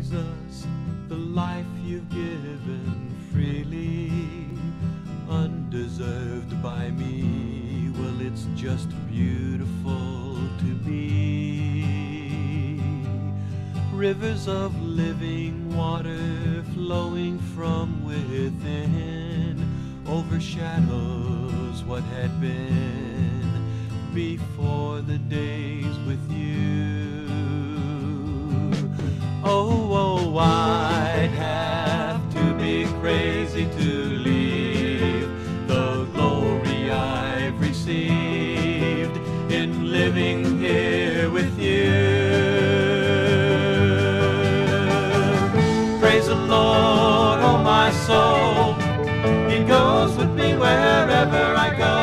Jesus, the life you've given freely, undeserved by me. Well, it's just beautiful to be. Rivers of living water flowing from within overshadows what had been before the days with you. Oh, I'd have to be crazy to leave the glory I've received in living here with you. Praise the Lord, oh my soul, He goes with me wherever I go.